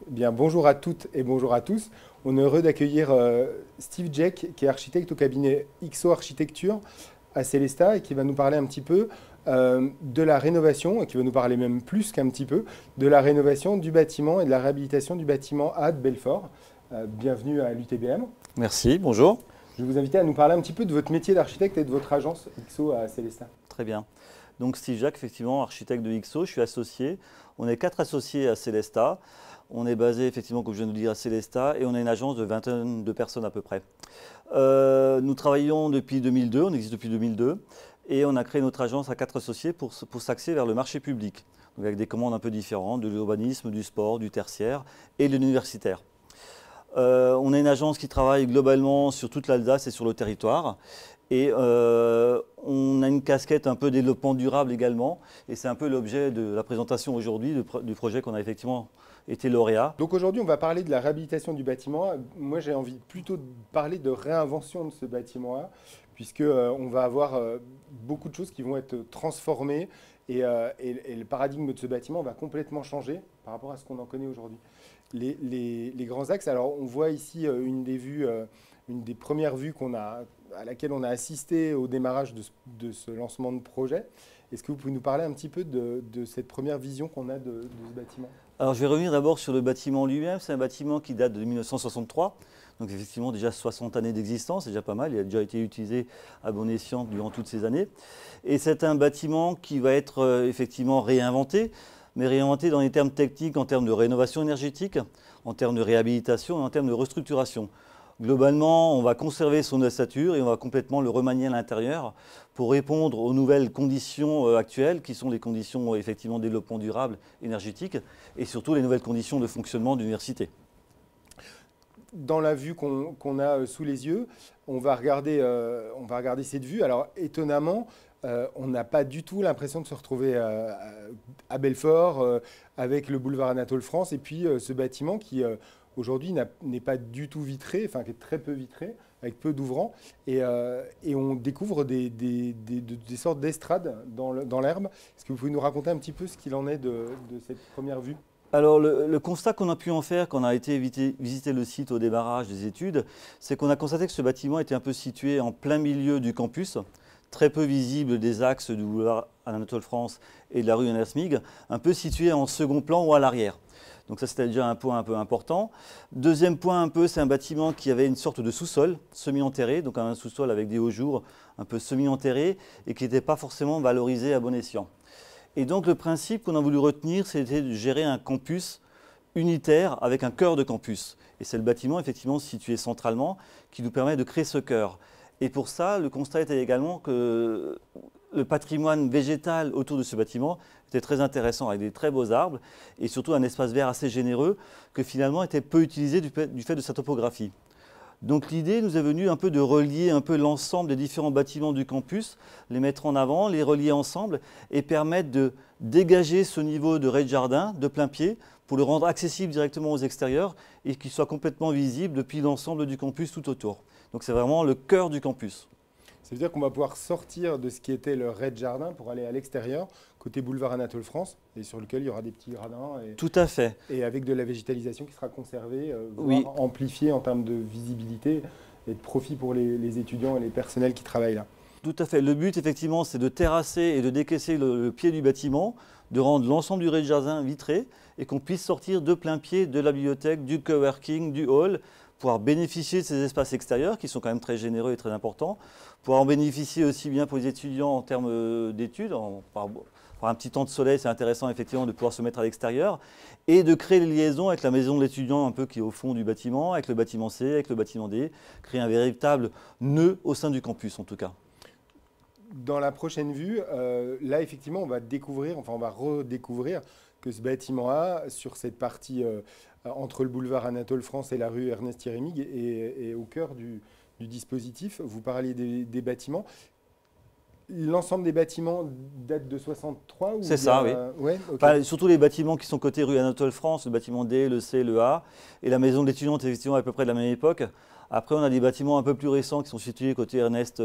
Bien, bonjour à toutes et bonjour à tous. On est heureux d'accueillir Steve Jeck, qui est architecte au cabinet XO Architecture à Célestat et qui va nous parler un petit peu de la rénovation, et qui va nous parler même plus qu'un petit peu, de la rénovation du bâtiment et de la réhabilitation du bâtiment A de Belfort. Bienvenue à l'UTBM. Merci, bonjour. Je vais vous inviter à nous parler un petit peu de votre métier d'architecte et de votre agence XO à Célestat. Très bien. Donc Steve Jeck, effectivement, architecte de XO, je suis associé. On est 4 associés à Célestat. On est basé, effectivement, comme je viens de vous dire, à Célestat et on est une agence de 22 personnes à peu près. Nous travaillons depuis 2002, on existe depuis 2002 et on a créé notre agence à 4 associés pour s'axer vers le marché public. Donc avec des commandes un peu différentes, de l'urbanisme, du sport, du tertiaire et de l'universitaire. On est une agence qui travaille globalement sur toute l'Alsace et sur le territoire. Et on a une casquette un peu développement durable également. Et c'est un peu l'objet de la présentation aujourd'hui du projet qu'on a effectivement été lauréat. Donc aujourd'hui, on va parler de la réhabilitation du bâtiment A. Moi, j'ai envie plutôt de parler de réinvention de ce bâtiment A, puisque on va avoir beaucoup de choses qui vont être transformées et le paradigme de ce bâtiment va complètement changer par rapport à ce qu'on en connaît aujourd'hui. Les grands axes, alors on voit ici une des premières vues à laquelle on a assisté au démarrage de ce lancement de projet. Est-ce que vous pouvez nous parler un petit peu de cette première vision qu'on a de ce bâtiment? Alors je vais revenir d'abord sur le bâtiment lui-même. C'est un bâtiment qui date de 1963, donc effectivement déjà 60 années d'existence, c'est déjà pas mal. Il a déjà été utilisé à bon escient durant toutes ces années. Et c'est un bâtiment qui va être effectivement réinventé, mais réinventé dans les termes techniques, en termes de rénovation énergétique, en termes de réhabilitation et en termes de restructuration. Globalement, on va conserver son ossature et on va complètement le remanier à l'intérieur pour répondre aux nouvelles conditions actuelles, qui sont les conditions effectivement de développement durable, énergétique, et surtout les nouvelles conditions de fonctionnement de l'université. Dans la vue qu'on a sous les yeux, on va regarder cette vue. Alors étonnamment, on n'a pas du tout l'impression de se retrouver à Belfort, avec le boulevard Anatole France, et puis ce bâtiment qui aujourd'hui n'est pas du tout vitré, enfin qui est très peu vitré, avec peu d'ouvrants, et on découvre des sortes d'estrades dans l'herbe. Est-ce que vous pouvez nous raconter un petit peu ce qu'il en est de cette première vue? Alors le constat qu'on a pu en faire quand on a été visiter le site au démarrage des études, c'est qu'on a constaté que ce bâtiment était un peu situé en plein milieu du campus, très peu visible des axes du boulevard Anatole France et de la rue Ernesmig, un peu situé en second plan ou à l'arrière. Donc ça, c'était déjà un point un peu important. Deuxième point, c'est un bâtiment qui avait une sorte de sous-sol semi-enterré, donc un sous-sol avec des hauts jours un peu semi-enterré et qui n'était pas forcément valorisé à bon escient. Et donc le principe qu'on a voulu retenir, c'était de gérer un campus unitaire avec un cœur de campus. Et c'est le bâtiment effectivement situé centralement qui nous permet de créer ce cœur. Et pour ça, le constat était également que le patrimoine végétal autour de ce bâtiment était très intéressant, avec des très beaux arbres et surtout un espace vert assez généreux que finalement était peu utilisé du fait de sa topographie. Donc l'idée nous est venue un peu de relier un peu l'ensemble des différents bâtiments du campus, les mettre en avant, les relier ensemble et permettre de dégager ce niveau de rez-de-jardin de plein pied pour le rendre accessible directement aux extérieurs et qu'il soit complètement visible depuis l'ensemble du campus tout autour. Donc c'est vraiment le cœur du campus. Ça veut dire qu'on va pouvoir sortir de ce qui était le rez-de-jardin pour aller à l'extérieur, côté boulevard Anatole France, et sur lequel il y aura des petits gradins. Tout à fait. Et avec de la végétalisation qui sera conservée, oui. voire amplifiée en termes de visibilité et de profit pour les étudiants et les personnels qui travaillent là. Tout à fait. Le but, effectivement, c'est de terrasser et de décaisser le pied du bâtiment, de rendre l'ensemble du rez-de-jardin vitré et qu'on puisse sortir de plein pied de la bibliothèque, du coworking, du hall, pouvoir bénéficier de ces espaces extérieurs qui sont quand même très généreux et très importants, pouvoir en bénéficier aussi bien pour les étudiants en termes d'études, par un petit temps de soleil, c'est intéressant effectivement de pouvoir se mettre à l'extérieur, et de créer des liaisons avec la maison de l'étudiant un peu qui est au fond du bâtiment, avec le bâtiment C, avec le bâtiment D, créer un véritable nœud au sein du campus en tout cas. Dans la prochaine vue, là effectivement on va redécouvrir que ce bâtiment A, sur cette partie entre le boulevard Anatole France et la rue Ernest-Thierry-Mig, est au cœur du dispositif. Vous parliez des bâtiments. L'ensemble des bâtiments date de 63 ou c'est ça, oui. Ouais, okay. Enfin, surtout les bâtiments qui sont côté rue Anatole France, le bâtiment D, le C, le A, et la maison de l'étudiante effectivement à peu près de la même époque. Après, on a des bâtiments un peu plus récents qui sont situés côté Ernest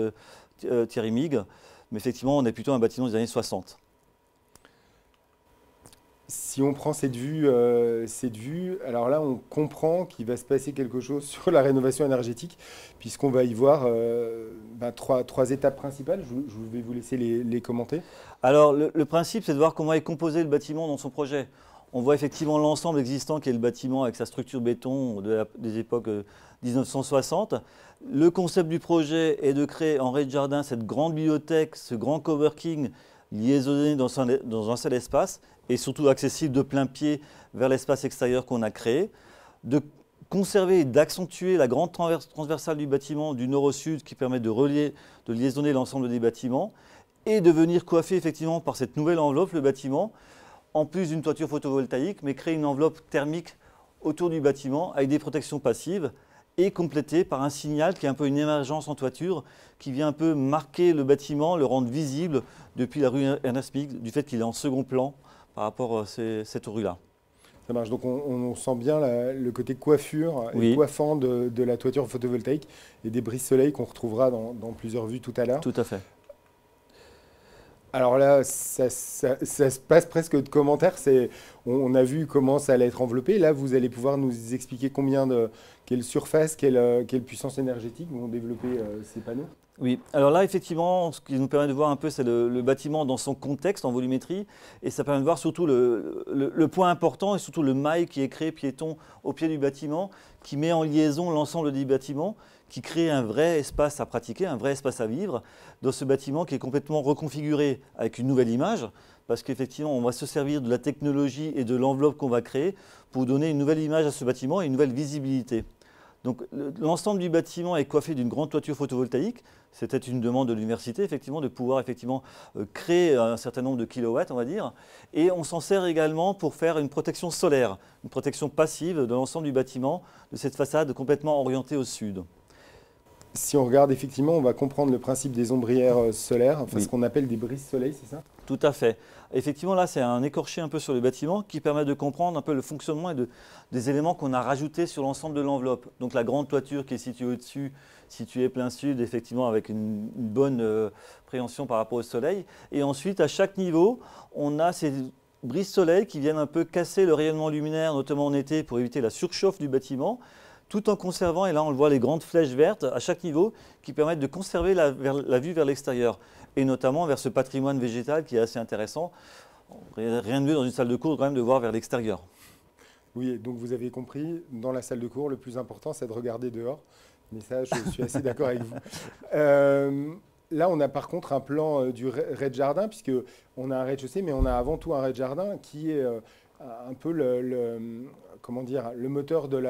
Thierry-Mig, mais effectivement, on est plutôt un bâtiment des années 60. Si on prend cette vue, alors là, on comprend qu'il va se passer quelque chose sur la rénovation énergétique, puisqu'on va y voir trois étapes principales. Je vais vous laisser les commenter. Alors, le principe, c'est de voir comment est composé le bâtiment dans son projet. On voit effectivement l'ensemble existant qui est le bâtiment avec sa structure béton des époques 1960. Le concept du projet est de créer en rez-de-jardin cette grande bibliothèque, ce grand coworking liaisonné dans un seul espace et surtout accessible de plein pied vers l'espace extérieur qu'on a créé. De conserver et d'accentuer la grande transversale du bâtiment du nord au sud qui permet de liaisonner l'ensemble des bâtiments et de venir coiffer effectivement par cette nouvelle enveloppe le bâtiment, en plus d'une toiture photovoltaïque, mais créer une enveloppe thermique autour du bâtiment avec des protections passives et complétée par un signal qui est un peu une émergence en toiture qui vient un peu marquer le bâtiment, le rendre visible depuis la rue Ernest Mick, du fait qu'il est en second plan par rapport à cette rue-là. Ça marche. Donc on sent bien le côté coiffure et coiffant de la toiture photovoltaïque et des brises-soleil qu'on retrouvera dans plusieurs vues tout à l'heure. Tout à fait. Alors là, ça se passe presque de commentaires. On a vu comment ça allait être enveloppé. Là, vous allez pouvoir nous expliquer quelle surface, quelle puissance énergétique vont développer ces panneaux. Oui, alors là, effectivement, ce qui nous permet de voir un peu, c'est le bâtiment dans son contexte, en volumétrie, et ça permet de voir surtout le point important et surtout le mail qui est créé piéton au pied du bâtiment, qui met en liaison l'ensemble du bâtiment, qui crée un vrai espace à pratiquer, un vrai espace à vivre dans ce bâtiment qui est complètement reconfiguré avec une nouvelle image, parce qu'effectivement, on va se servir de la technologie et de l'enveloppe qu'on va créer pour donner une nouvelle image à ce bâtiment et une nouvelle visibilité. Donc l'ensemble du bâtiment est coiffé d'une grande toiture photovoltaïque. C'était une demande de l'université, effectivement, de pouvoir créer un certain nombre de kilowatts, on va dire. Et on s'en sert également pour faire une protection solaire, une protection passive de l'ensemble du bâtiment, de cette façade complètement orientée au sud. Si on regarde, effectivement, on va comprendre le principe des ombrières solaires, enfin ce qu'on appelle des brises-soleil, c'est ça? Tout à fait. Effectivement, là, c'est un écorché un peu sur le bâtiment qui permet de comprendre un peu le fonctionnement et des éléments qu'on a rajoutés sur l'ensemble de l'enveloppe. Donc la grande toiture qui est située au-dessus, située plein sud, effectivement, avec une bonne préhension par rapport au soleil. Et ensuite, à chaque niveau, on a ces brises-soleil qui viennent un peu casser le rayonnement luminaire, notamment en été, pour éviter la surchauffe du bâtiment, tout en conservant, et là on le voit, les grandes flèches vertes à chaque niveau qui permettent de conserver la vue vers l'extérieur, et notamment vers ce patrimoine végétal qui est assez intéressant. Rien de mieux dans une salle de cours quand même de voir vers l'extérieur. Oui, donc vous avez compris, dans la salle de cours, le plus important c'est de regarder dehors, mais ça je suis assez d'accord avec vous. Là on a par contre un plan du rez-de-jardin, puisqu'on a un rez-de-chaussée, mais on a avant tout un rez-de-jardin qui est un peu comment dire, le moteur de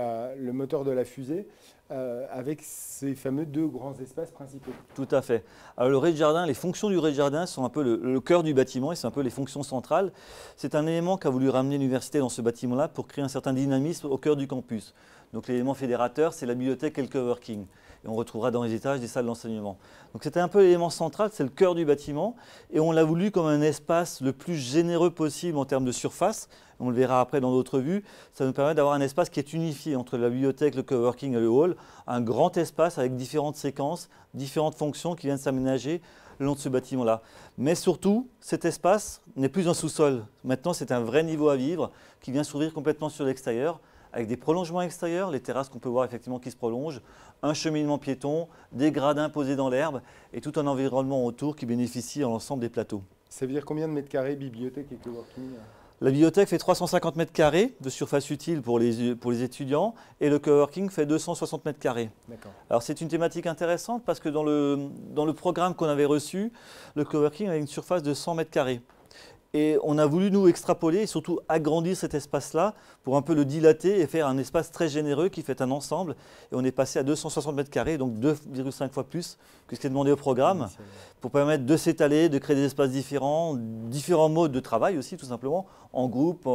la fusée, avec ces fameux deux grands espaces principaux. Tout à fait. Alors le rez-de-jardin, les fonctions du rez-de-jardin sont un peu le cœur du bâtiment et c'est un peu les fonctions centrales. C'est un élément qu'a voulu ramener l'université dans ce bâtiment-là pour créer un certain dynamisme au cœur du campus. Donc l'élément fédérateur, c'est la bibliothèque et le coworking. Et on retrouvera dans les étages des salles d'enseignement. Donc c'était un peu l'élément central, c'est le cœur du bâtiment. Et on l'a voulu comme un espace le plus généreux possible en termes de surface. On le verra après dans d'autres vues. Ça nous permet d'avoir un espace qui est unifié entre la bibliothèque, le coworking et le hall. Un grand espace avec différentes séquences, différentes fonctions qui viennent s'aménager le long de ce bâtiment-là. Mais surtout, cet espace n'est plus un sous-sol. Maintenant, c'est un vrai niveau à vivre qui vient s'ouvrir complètement sur l'extérieur, avec des prolongements extérieurs, les terrasses qu'on peut voir effectivement qui se prolongent, un cheminement piéton, des gradins posés dans l'herbe et tout un environnement autour qui bénéficie à l'ensemble des plateaux. Ça veut dire combien de mètres carrés bibliothèque et coworking? La bibliothèque fait 350 mètres carrés de surface utile pour les étudiants et le coworking fait 260 mètres carrés. Alors c'est une thématique intéressante parce que dans le programme qu'on avait reçu, le coworking avait une surface de 100 mètres carrés. Et on a voulu nous extrapoler et surtout agrandir cet espace-là pour un peu le dilater et faire un espace très généreux qui fait un ensemble. Et on est passé à 260 mètres carrés, donc 2,5 fois plus que ce qui est demandé au programme, pour permettre de s'étaler, de créer des espaces différents, différents modes de travail aussi tout simplement, en groupe,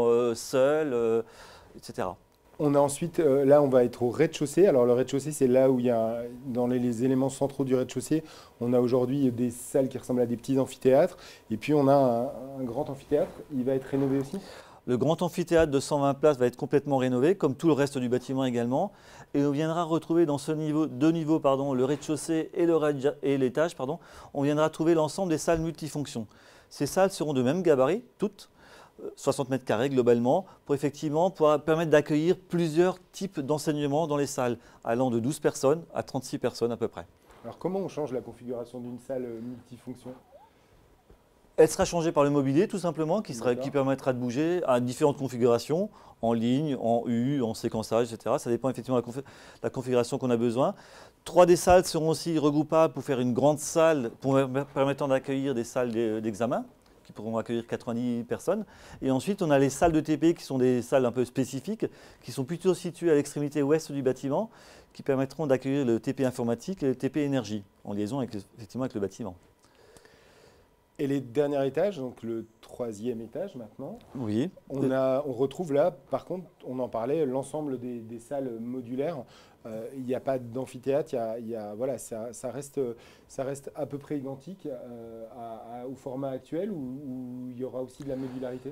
seul, etc. On a ensuite, là on va être au rez-de-chaussée. Alors le rez-de-chaussée c'est là où il y a, dans les éléments centraux du rez-de-chaussée, on a aujourd'hui des salles qui ressemblent à des petits amphithéâtres. Et puis on a un grand amphithéâtre, il va être rénové aussi? Le grand amphithéâtre de 120 places va être complètement rénové, comme tout le reste du bâtiment également. Et on viendra retrouver dans deux niveaux, le rez-de-chaussée et l'étage, on viendra trouver l'ensemble des salles multifonctions. Ces salles seront de même gabarit, toutes, 60 mètres carrés globalement, pour effectivement pouvoir permettre d'accueillir plusieurs types d'enseignements dans les salles, allant de 12 personnes à 36 personnes à peu près. Alors comment on change la configuration d'une salle multifonction? Elle sera changée par le mobilier tout simplement, qui D'accord. permettra de bouger à différentes configurations, en ligne, en U, en séquençage, etc. Ça dépend effectivement de la configuration qu'on a besoin. 3 des salles seront aussi regroupables pour faire une grande salle permettant d'accueillir des salles d'examen, qui pourront accueillir 90 personnes. Et ensuite, on a les salles de TP qui sont des salles un peu spécifiques, qui sont plutôt situées à l'extrémité ouest du bâtiment, qui permettront d'accueillir le TP informatique et le TP énergie, en liaison avec, effectivement avec le bâtiment. Et les derniers étages, donc le 3e étage maintenant, Oui. on retrouve là, par contre, on en parlait, l'ensemble des salles modulaires. Il n'y a pas d'amphithéâtre, voilà, ça reste à peu près identique au format actuel ou il y aura aussi de la modularité?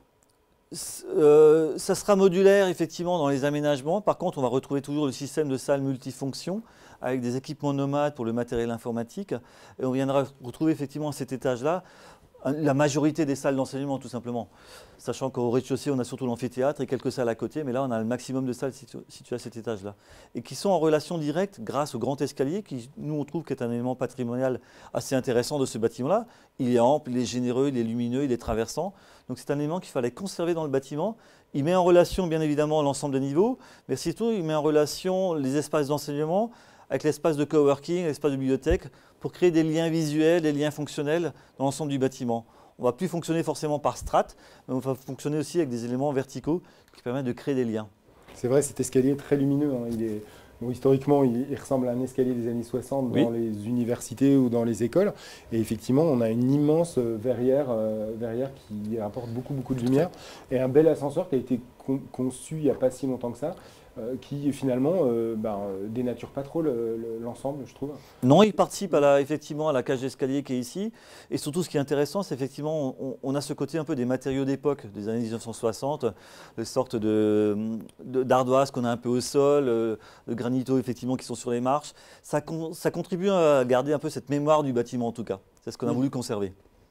Ça sera modulaire effectivement dans les aménagements. Par contre, on va retrouver toujours le système de salles multifonctions avec des équipements nomades pour le matériel informatique. Et on viendra retrouver effectivement à cet étage-là la majorité des salles d'enseignement tout simplement. Sachant qu'au rez-de-chaussée, on a surtout l'amphithéâtre et quelques salles à côté, mais là, on a le maximum de salles situées à cet étage-là. Et qui sont en relation directe grâce au grand escalier qui, nous, on trouve qu'est un élément patrimonial assez intéressant de ce bâtiment-là. Il est ample, il est généreux, il est lumineux, il est traversant. Donc c'est un élément qu'il fallait conserver dans le bâtiment. Il met en relation, bien évidemment, l'ensemble des niveaux, mais surtout, il met en relation les espaces d'enseignement avec l'espace de coworking, l'espace de bibliothèque, pour créer des liens visuels, des liens fonctionnels dans l'ensemble du bâtiment. On ne va plus fonctionner forcément par strates, mais on va fonctionner aussi avec des éléments verticaux qui permettent de créer des liens. C'est vrai, cet escalier est très lumineux. Bon, historiquement, il ressemble à un escalier des années 60 dans les universités ou dans les écoles. Et effectivement, on a une immense verrière qui apporte beaucoup de lumière. Et un bel ascenseur qui a été conçu il n'y a pas si longtemps que ça, qui finalement dénature pas trop l'ensemble, je trouve. Non, il participe effectivement à la cage d'escalier qui est ici. Et surtout, ce qui est intéressant, c'est effectivement, on a ce côté un peu des matériaux d'époque, des années 1960, des sortes d'ardoises qu'on a un peu au sol, de granito effectivement qui sont sur les marches. Ça contribue à garder un peu cette mémoire du bâtiment en tout cas. C'est ce qu'on a voulu conserver.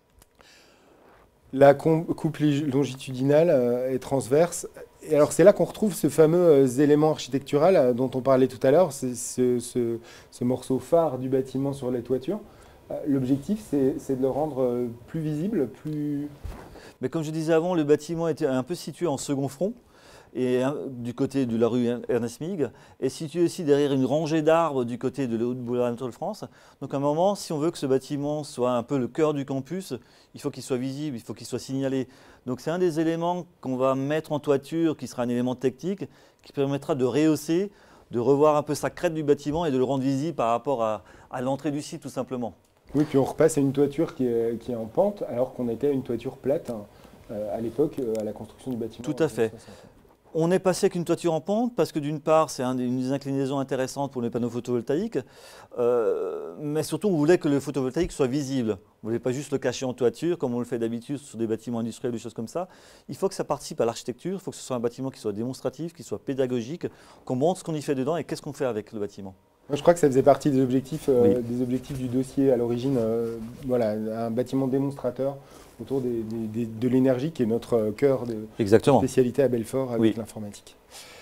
La coupe longitudinale et transverse. Et alors c'est là qu'on retrouve ce fameux élément architectural dont on parlait tout à l'heure, c'est ce morceau phare du bâtiment sur les toitures. L'objectif, c'est de le rendre plus visible, plus... Mais comme je disais avant, le bâtiment était un peu situé en second front, et du côté de la rue Ernest Migue, et situé aussi derrière une rangée d'arbres du côté de le boulevard Anatole France. Donc à un moment, si on veut que ce bâtiment soit un peu le cœur du campus, il faut qu'il soit visible, il faut qu'il soit signalé. Donc c'est un des éléments qu'on va mettre en toiture, qui sera un élément technique, qui permettra de rehausser, de revoir un peu sa crête du bâtiment et de le rendre visible par rapport à l'entrée du site tout simplement. Oui, puis on repasse à une toiture qui est en pente, alors qu'on était à une toiture plate à l'époque, à la construction du bâtiment. Tout à fait. On est passé avec une toiture en pente parce que d'une part, c'est une des inclinaisons intéressantes pour les panneaux photovoltaïques, mais surtout on voulait que le photovoltaïque soit visible. On ne voulait pas juste le cacher en toiture comme on le fait d'habitude sur des bâtiments industriels ou des choses comme ça. Il faut que ça participe à l'architecture, il faut que ce soit un bâtiment qui soit démonstratif, qui soit pédagogique, qu'on montre ce qu'on y fait dedans et qu'est-ce qu'on fait avec le bâtiment. Moi, je crois que ça faisait partie des objectifs du dossier à l'origine. Voilà, un bâtiment démonstrateur autour de l'énergie qui est notre cœur de spécialité à Belfort avec l'informatique.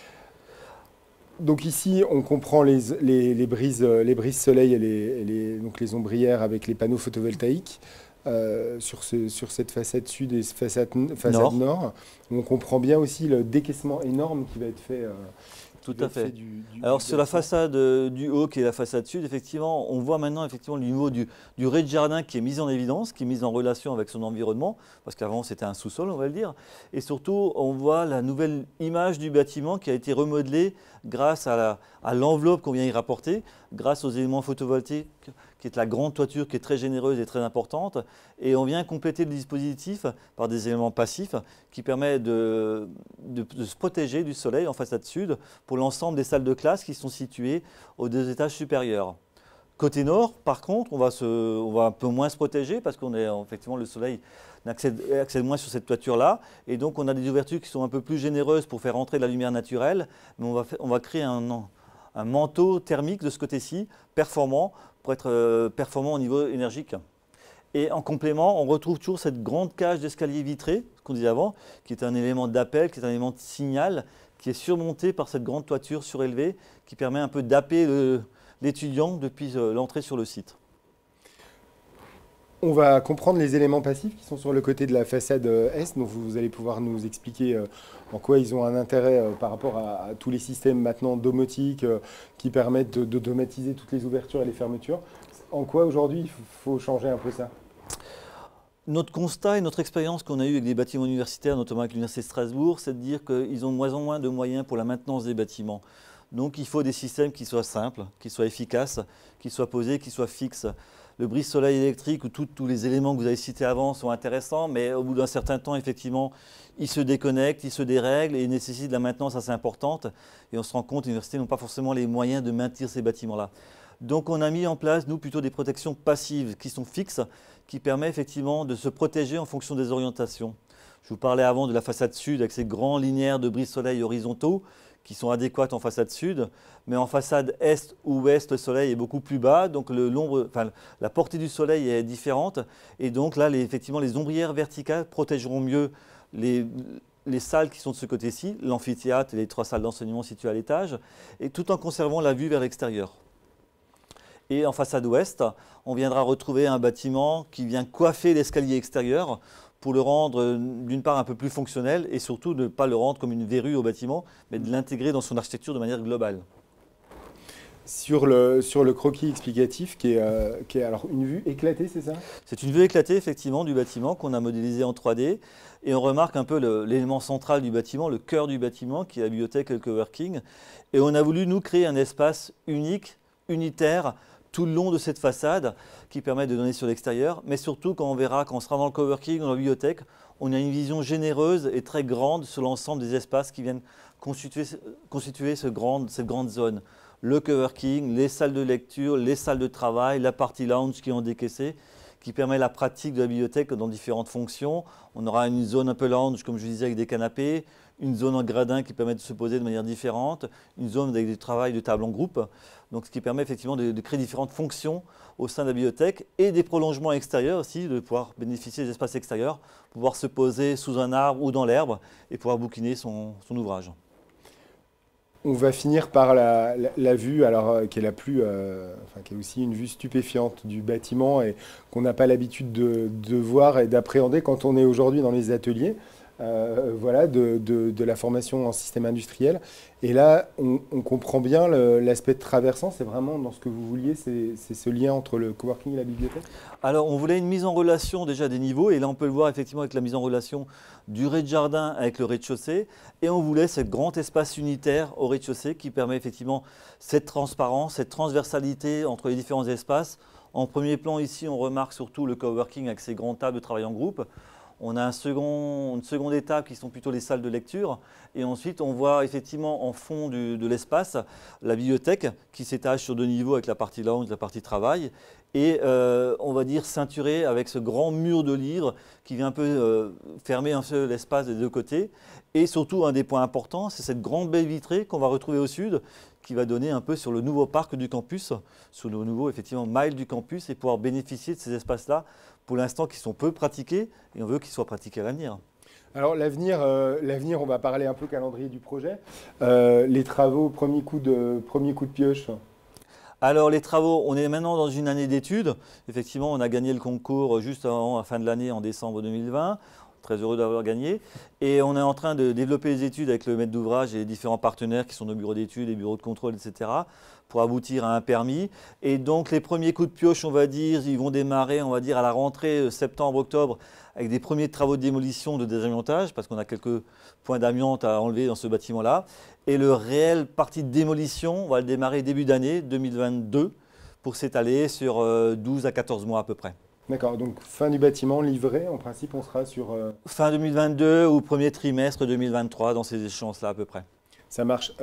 Donc ici, on comprend les brises soleil et donc les ombrières avec les panneaux photovoltaïques sur cette façade sud et façade nord. On comprend bien aussi le décaissement énorme qui va être fait. Tout à fait. Alors sur la façade du haut qui est la façade sud, effectivement, on voit maintenant effectivement le niveau du rez-de-jardin qui est mis en évidence, qui est mis en relation avec son environnement, parce qu'avant c'était un sous-sol, on va le dire. Et surtout, on voit la nouvelle image du bâtiment qui a été remodelée grâce à l'enveloppe qu'on vient y rapporter, grâce aux éléments photovoltaïques, qui est la grande toiture qui est très généreuse et très importante. Et on vient compléter le dispositif par des éléments passifs qui permettent de se protéger du soleil en façade sud pour l'ensemble des salles de classe qui sont situées aux 2 étages supérieurs. Côté nord, par contre, on va un peu moins se protéger parce qu'on est effectivement le soleil accède moins sur cette toiture-là. Et donc on a des ouvertures qui sont un peu plus généreuses pour faire entrer de la lumière naturelle, mais on va créer un manteau thermique de ce côté-ci, performant, pour être performant au niveau énergique. Et en complément, on retrouve toujours cette grande cage d'escalier vitré, ce qu'on disait avant, qui est un élément d'appel, qui est un élément de signal, qui est surmonté par cette grande toiture surélevée, qui permet un peu d'happer l'étudiant depuis l'entrée sur le site. On va comprendre les éléments passifs qui sont sur le côté de la façade Est, donc vous allez pouvoir nous expliquer en quoi ils ont un intérêt par rapport à tous les systèmes maintenant domotiques qui permettent d'automatiser toutes les ouvertures et les fermetures. En quoi aujourd'hui il faut changer un peu ça? Notre constat et notre expérience qu'on a eue avec des bâtiments universitaires, notamment avec l'Université de Strasbourg, c'est de dire qu'ils ont de moins en moins de moyens pour la maintenance des bâtiments. Donc il faut des systèmes qui soient simples, qui soient efficaces, qui soient posés, qui soient fixes. Le brise-soleil électrique ou tous les éléments que vous avez cités avant sont intéressants, mais au bout d'un certain temps, effectivement, ils se déconnectent, ils se dérèglent et nécessitent de la maintenance assez importante. Et on se rend compte que les universités n'ont pas forcément les moyens de maintenir ces bâtiments-là. Donc on a mis en place, nous, plutôt des protections passives qui sont fixes, qui permettent effectivement de se protéger en fonction des orientations. Je vous parlais avant de la façade sud avec ces grands linéaires de brise-soleil horizontaux qui sont adéquates en façade sud, mais en façade est ou ouest, le soleil est beaucoup plus bas, donc la portée du soleil est différente, et donc là, effectivement, les ombrières verticales protégeront mieux les salles qui sont de ce côté-ci, l'amphithéâtre et les 3 salles d'enseignement situées à l'étage, et tout en conservant la vue vers l'extérieur. Et en façade ouest, on viendra retrouver un bâtiment qui vient coiffer l'escalier extérieur pour le rendre d'une part un peu plus fonctionnel et surtout de ne pas le rendre comme une verrue au bâtiment, mais de l'intégrer dans son architecture de manière globale. Sur le croquis explicatif, qui est alors une vue éclatée, c'est ça? C'est une vue éclatée effectivement du bâtiment qu'on a modélisé en 3D et on remarque un peu l'élément central du bâtiment, le cœur du bâtiment qui est la bibliothèque et le coworking. Et on a voulu nous créer un espace unique, unitaire, tout le long de cette façade qui permet de donner sur l'extérieur, mais surtout quand on sera dans le coworking, dans la bibliothèque, on a une vision généreuse et très grande sur l'ensemble des espaces qui viennent constituer cette grande zone. Le coworking, les salles de lecture, les salles de travail, la partie lounge qui est en décaissé, qui permet la pratique de la bibliothèque dans différentes fonctions. On aura une zone un peu lounge, comme je disais, avec des canapés, une zone en gradin qui permet de se poser de manière différente, une zone avec du travail de table en groupe, donc ce qui permet effectivement de créer différentes fonctions au sein de la bibliothèque et des prolongements extérieurs aussi, de pouvoir bénéficier des espaces extérieurs, pouvoir se poser sous un arbre ou dans l'herbe et pouvoir bouquiner son ouvrage. On va finir par la vue, alors qui est qui est aussi une vue stupéfiante du bâtiment et qu'on n'a pas l'habitude de voir et d'appréhender quand on est aujourd'hui dans les ateliers. Voilà, de la formation en système industriel. Et là, on comprend bien l'aspect traversant. C'est vraiment dans ce que vous vouliez, c'est ce lien entre le coworking et la bibliothèque? Alors, on voulait une mise en relation déjà des niveaux. Et là, on peut le voir effectivement avec la mise en relation du rez-de-jardin avec le rez-de-chaussée. Et on voulait ce grand espace unitaire au rez-de-chaussée qui permet effectivement cette transparence, cette transversalité entre les différents espaces. En premier plan, ici, on remarque surtout le coworking avec ses grandes tables de travail en groupe. On a une seconde étape qui sont plutôt les salles de lecture. Et ensuite, on voit effectivement en fond de l'espace la bibliothèque qui s'étage sur 2 niveaux avec la partie lounge, la partie travail. Et on va dire ceinturée avec ce grand mur de livres qui vient un peu fermer un peu l'espace des 2 côtés. Et surtout, un des points importants, c'est cette grande baie vitrée qu'on va retrouver au sud qui va donner un peu sur le nouveau parc du campus, sur le nouveau effectivement mile du campus et pouvoir bénéficier de ces espaces-là pour l'instant qui sont peu pratiqués et on veut qu'ils soient pratiqués à l'avenir. Alors l'avenir, on va parler un peu calendrier du projet. Les travaux, premier coup de pioche. Alors les travaux, on est maintenant dans une année d'études. Effectivement, on a gagné le concours juste avant la fin de l'année en décembre 2020. Très heureux d'avoir gagné. Et on est en train de développer les études avec le maître d'ouvrage et les différents partenaires qui sont nos bureaux d'études, les bureaux de contrôle, etc. pour aboutir à un permis. Et donc les premiers coups de pioche, on va dire, ils vont démarrer, on va dire, à la rentrée septembre-octobre avec des premiers travaux de démolition, de désamiantage, parce qu'on a quelques points d'amiante à enlever dans ce bâtiment-là. Et le réel partie de démolition, on va le démarrer début d'année 2022 pour s'étaler sur 12 à 14 mois à peu près. D'accord, donc fin du bâtiment livré, en principe on sera sur… Fin 2022 ou premier trimestre 2023 dans ces échéances-là à peu près. Ça marche.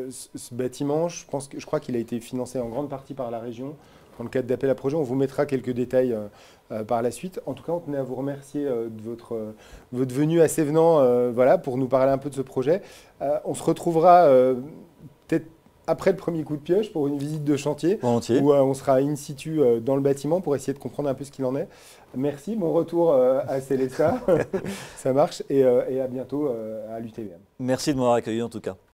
Ce bâtiment, je crois qu'il a été financé en grande partie par la région dans le cadre d'appel à projet. On vous mettra quelques détails par la suite. En tout cas, on tenait à vous remercier de votre venue à Sévenant voilà, pour nous parler un peu de ce projet. On se retrouvera peut-être après le premier coup de pioche pour une visite de chantier Volontiers. où on sera in situ dans le bâtiment pour essayer de comprendre un peu ce qu'il en est. Merci, bon retour à Célesta, ça marche et à bientôt à l'UTBM. Merci de m'avoir accueilli en tout cas.